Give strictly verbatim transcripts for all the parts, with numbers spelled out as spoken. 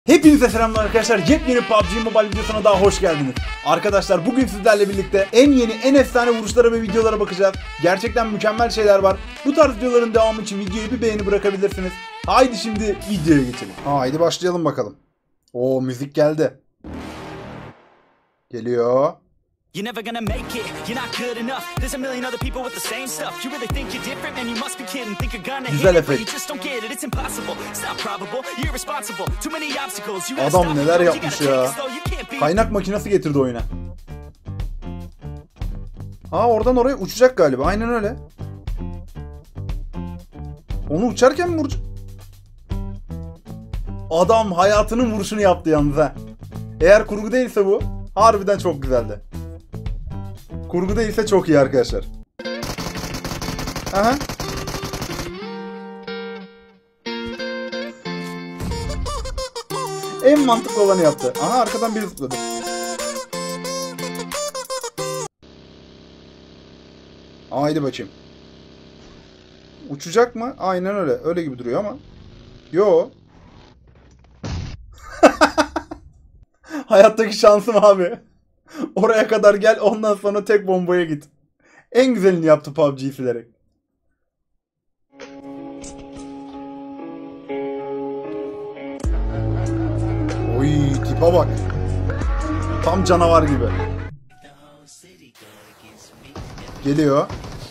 Hepinize selamlar arkadaşlar. Yepyeni P U B G Mobile videosuna daha hoş geldiniz. Arkadaşlar bugün sizlerle birlikte en yeni, en efsane vuruşlara ve videolara bakacağız. Gerçekten mükemmel şeyler var. Bu tarz videoların devamı için videoyu bir beğeni bırakabilirsiniz. Haydi şimdi videoya geçelim. Haydi başlayalım bakalım. Oo, müzik geldi. Geliyor. You're never gonna make it, you're not good enough. There's a million other people with the same stuff. You really think you're different, man, you must be kidding. Think you're gonna hit it, but you just don't get it. It's impossible, it's not probable, you're irresponsible. Too many obstacles, you gotta stop. Adam neler yapmış ya. Kaynak makinesi getirdi oyuna. Aa, oradan oraya uçacak galiba. Aynen öyle. Onu uçarken mi vuracak? Adam hayatının vuruşunu yaptı yalnız ha. Eğer kurgu değilse bu, harbiden çok güzeldi. Kurgu değilse çok iyi arkadaşlar. Aha. En mantıklı olanı yaptı. Aha, arkadan biri zıpladı. Haydi bakayım. Uçacak mı? Aynen öyle. Öyle gibi duruyor ama. Yo. Hayattaki şansım abi. Oraya kadar gel, ondan sonra tek bombaya git. En güzelini yaptı P U B G'yi silerek. Oy, tipe bak. Tam canavar gibi. Geliyor.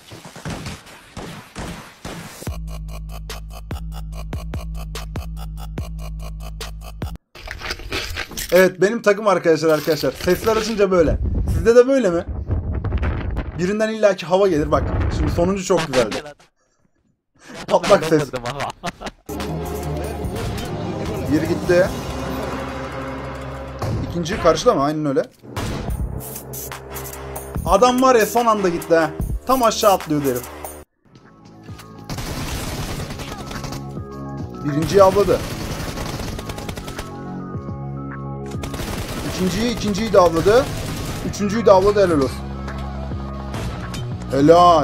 Evet, benim takım arkadaşlar arkadaşlar. Sesler açınca böyle. Sizde de böyle mi? Birinden illaki hava gelir bak. Şimdi sonuncu çok güzeldi. Patlak ses. Bir gitti. İkinci karşıda mı? Aynen öyle. Adam var ya, son anda gitti ha. Tam aşağı atlıyor herif. Birinciyi avladı. İkinciyi, ikinciyi de avladı. Üçüncüyü de avladı, helal olsun. Helal.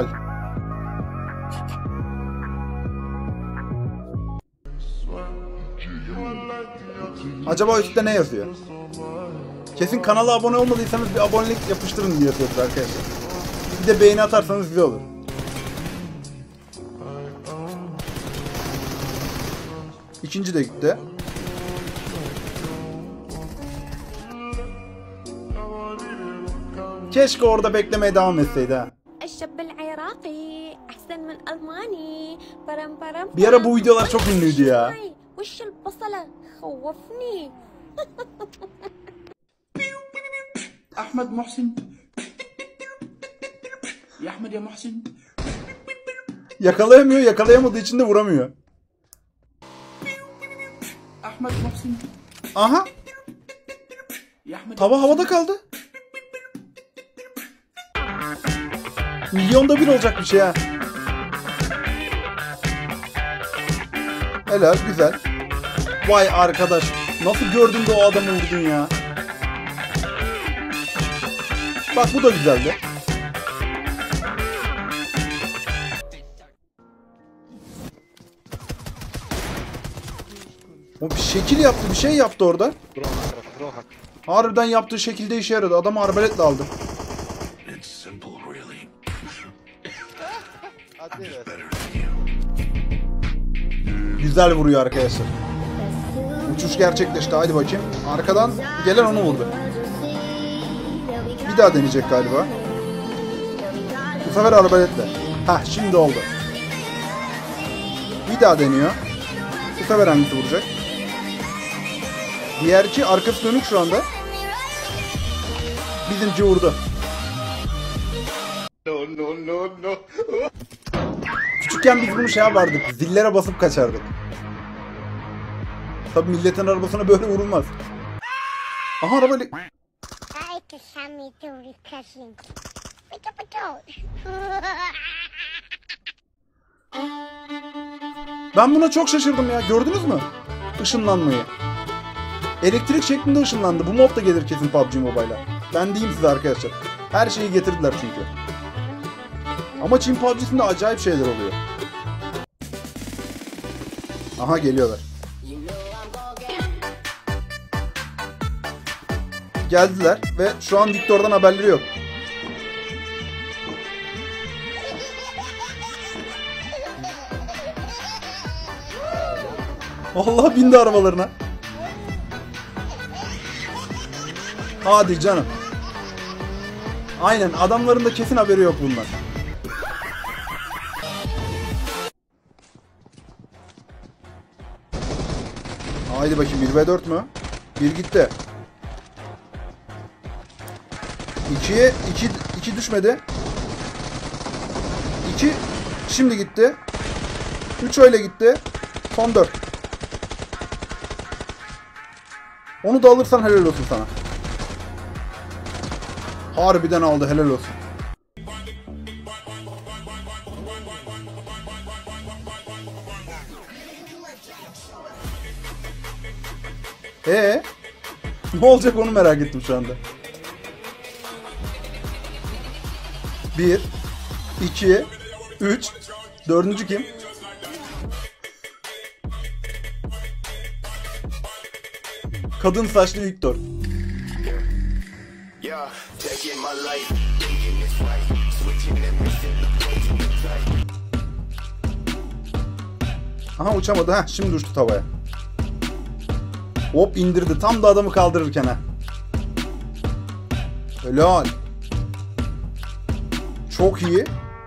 Acaba üstte ne yazıyor? Kesin kanala abone olmadıysanız bir abonelik yapıştırın diye yazıyordur arkadaşlar. Bir de beğeni atarsanız güzel olur. İkinci de gitti. Keşke orada beklemeye devam etseydi ha. Bir ara bu videolar çok ünlüydü ya. Ahmet Muhsin. Ya Ahmet ya Muhsin. Yakalayamıyor, yakalayamadığı için de vuramıyor. Ahmet Muhsin. Aha. Tava havada kaldı. Milyonda bir olacak bir şey ha. Helal, güzel. Vay arkadaş. Nasıl gördün de o adamı vurdun ya. Bak, bu da güzeldi. O bir şekil yaptı, bir şey yaptı orada. Harbiden yaptığı şekilde işe yaradı. Adamı arbaletle aldı. Güzel vuruyor arkadaşlar. Uçuş gerçekleşti. Haydi bakayım. Arkadan gelen onu vurdu. Bir daha deneyecek galiba. Bu sefer arbaletle. Hah, şimdi oldu. Bir daha deniyor. Bu sefer hangisi vuracak? Diğerki arkası dönük şu anda. Bizimki vurdu. No, no, no, no. Küçükken biz bunu şey yapardık. Zillere basıp kaçardık. Tabi milletin arabasına böyle vurulmaz. Aha, arabayla... Ben buna çok şaşırdım ya. Gördünüz mü? Işınlanmayı. Elektrik şeklinde ışınlandı. Bu mod da gelir kesin P U B G Mobile'a. Ben diyeyim size arkadaşlar. Her şeyi getirdiler çünkü. Ama Çin P U B G'sinde acayip şeyler oluyor. Aha, geliyorlar. Geldiler ve şu an Victor'dan haberleri yok. Allah, bindi arabalarına. Hadi canım. Aynen, adamların da kesin haberi yok bundan. Haydi bakayım, bir ve dört mü? bir gitti. ikiye iki, iki düşmedi. iki şimdi gitti. üç öyle gitti. Son dört. Onu da alırsan helal olsun sana. Harbiden aldı, helal olsun. Ee, ne olacak onu merak ettim şu anda. bir, iki, üç, dördüncü kim? Kadın saçlı Victor. Aha, uçamadı. Ha, şimdi uçtu tavaya. Hop, indirdi. Tam da adamı kaldırırken ha. Helal. Çok iyi.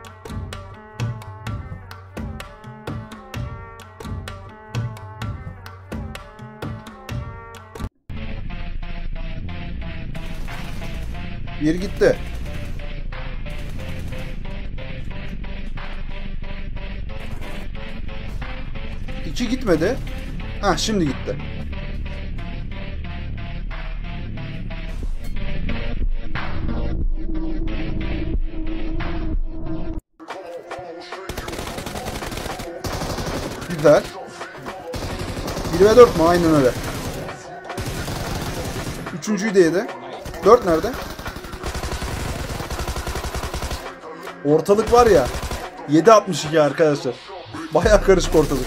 Bir gitti. İki gitmedi. Hah, şimdi gitti. Güzel. bir ve dört mü? Aynen öyle. Üçüncüyü de yedi. dört nerede? Ortalık var ya. yedi altmış iki arkadaşlar. Bayağı karışık ortalık.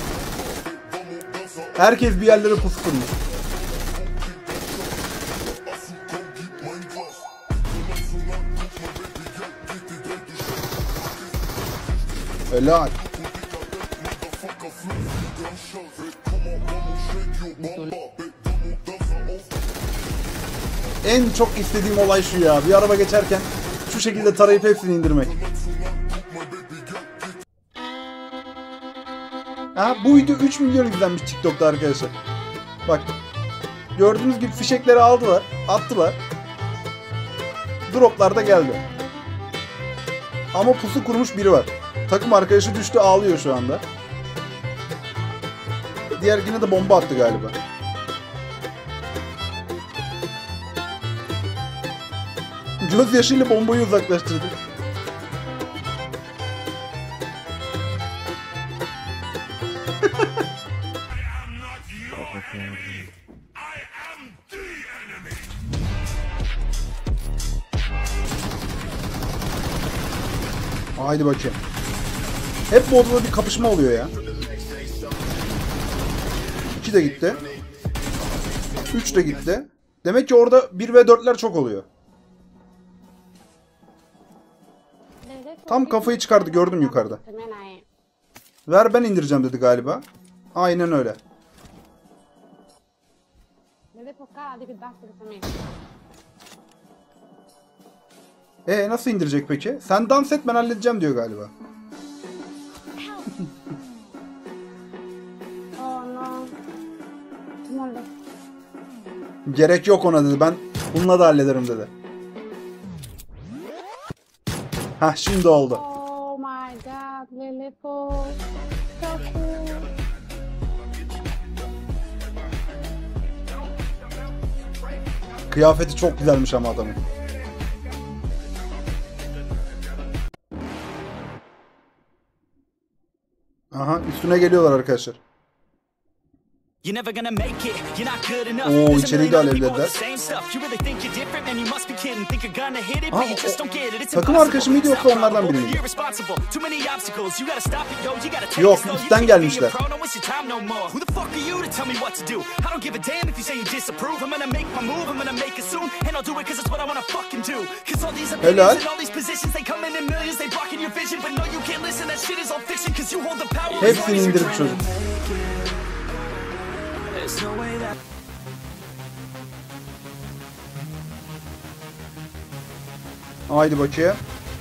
Herkes bir yerlere pusu kurmuş. Helal. En çok istediğim olay şu ya. Bir araba geçerken şu şekilde tarayıp hepsini indirmek. Ha, bu video üç milyon izlenmiş TikTok'ta arkadaşlar. Bak. Gördüğünüz gibi fişekleri aldılar, attılar. Droplar da geldi. Ama pusu kurmuş biri var. Takım arkadaşı düştü, ağlıyor şu anda. Diğerkine de bomba attı galiba. Göz yaşıyla bombayı uzaklaştırdı. Haydi bakayım. Hep bu odada bir kapışma oluyor ya. iki de gitti. üç de gitti. Demek ki orada bir ve dörtler çok oluyor. Tam kafayı çıkardı, gördüm yukarıda. Ver ben indireceğim dedi galiba. Aynen öyle. Ee, nasıl indirecek peki? Sen dans et, ben halledeceğim diyor galiba. Gerek yok ona dedi. Ben bununla da hallederim dedi. Hah, şimdi oldu. Oh my god, Lilliput. So cool. Kıyafeti çok güzelmiş ama adamın. Aha, üstüne geliyorlar arkadaşlar. You're never gonna make it, you're not good enough. Oo, There's a içeriği million de other people alevlediler. with the same stuff. You really think you're different, man, you must be kidding. Think you're gonna hit it, Aa, but you just o- don't get it. It's takım impossible. arkadaşı mıydı It's yoksa not onlardan probable. biri miydi? You're irresponsible. Too many obstacles. You gotta stop it, yo. You gotta take Yok, it slow. You üstten can't be a gelmişler. pro, don't waste your time no more. Who the fuck are you to tell me what to do? I don't give a damn if you say you disapprove. I'm gonna make my move, I'm gonna make it soon. And I'll do it cause it's what I wanna fucking do. Cause all these opinions Helal. and all these positions, they come in in millions. They blocking your vision, but no, you can't listen. That shit is all fiction cause you hold the power. Hepsini indirdi çocuk. There's no way that Haydi bakayım.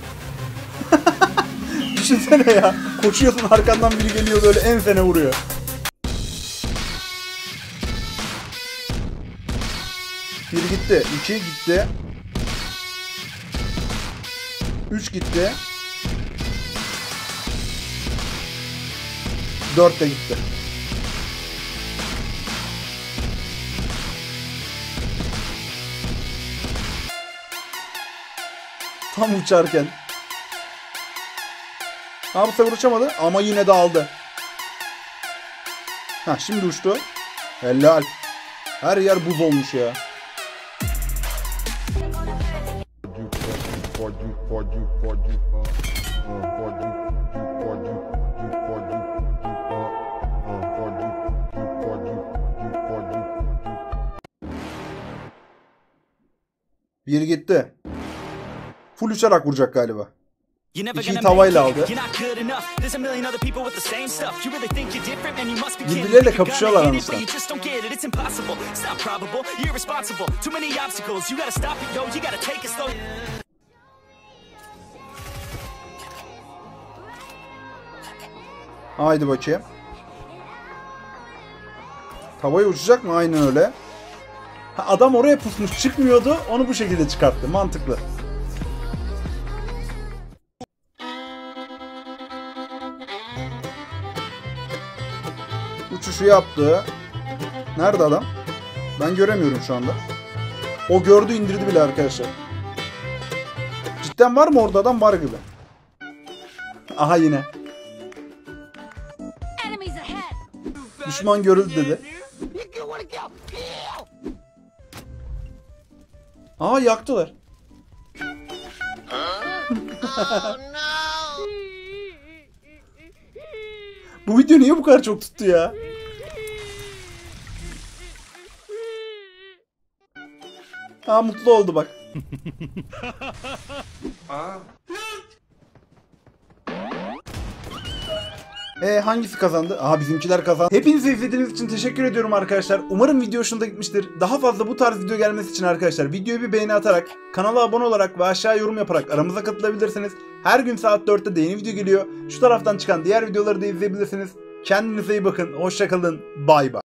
Düşünsene ya. Koşuyorsun, arkandan biri geliyor böyle ensene vuruyor. Bir gitti. iki gitti. Üç gitti. Dört de gitti. Tam uçarken. Ha, bu sefer uçamadı ama yine de aldı. Ha, şimdi uçtu. Helal. Her yer buz olmuş ya. Bir gitti. Full uçarak vuracak galiba. İkiyi tavayla aldı. Birbirleriyle kapışıyorlar anasını. Haydi bakayım. Tavaya uçacak mı? Aynen öyle. Ha, adam oraya pusmuş, çıkmıyordu. Onu bu şekilde çıkarttı. Mantıklı. Uçuşu yaptı. Nerede adam? Ben göremiyorum şu anda. O gördü, indirdi bile arkadaşlar. Cidden var mı orada adam? Var gibi. Aha yine. Düşman görüldü dedi. Aa, yaktılar. Bu video niye bu kadar çok tuttu ya? Aa, mutlu oldu bak. E hangisi kazandı? Aha, bizimkiler kazandı. Hepinizi izlediğiniz için teşekkür ediyorum arkadaşlar. Umarım video hoşunuza gitmiştir. Daha fazla bu tarz video gelmesi için arkadaşlar videoyu bir beğeni atarak, kanala abone olarak ve aşağı yorum yaparak aramıza katılabilirsiniz. Her gün saat dörtte de yeni video geliyor. Şu taraftan çıkan diğer videoları da izleyebilirsiniz. Kendinize iyi bakın. Hoşça kalın. Bay bay.